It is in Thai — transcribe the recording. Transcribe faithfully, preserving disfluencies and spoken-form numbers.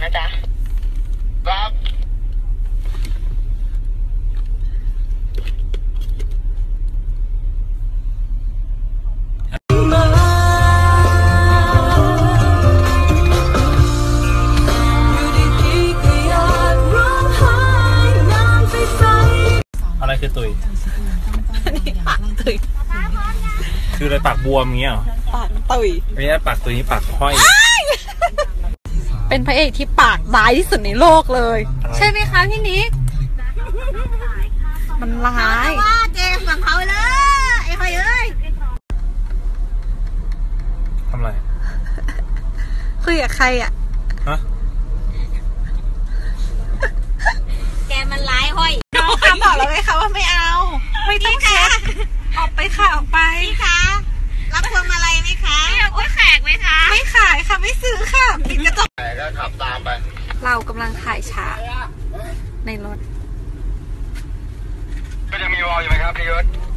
นะจ๊ะครับอะไรคือตุยนี่ปากตุยคืออะไรปากบวมอย่างเงี้ยหรอปากตุยไม่ใช่ปากตุยนี่ปากห้อยเป็นพระเอกที่ปากร้ายที่สุดในโลกเลยใช่ไหมคะพี่นิกมันร้ายว่าเจมส์เขาเลยไอ้ใครเอ้ยทำไรคุยกับใครอ่ะฮะแกมันร้ายห้อยน้องค่ะบอกแล้วไหมคะว่าไม่เอาไม่ต้องแคร์ออกไปค่ะออกไปพี่คะรับพวงมาลัยไหมคะไม่เอากล้วยแขกไหมคะไม่ขายค่ะไม่ซื้อค่ะปิดกระจกก็ขับตามไปเรากำลังถ่ายฉากในรถก็จะมีวอลอยู่ไหมครับพี่ยศ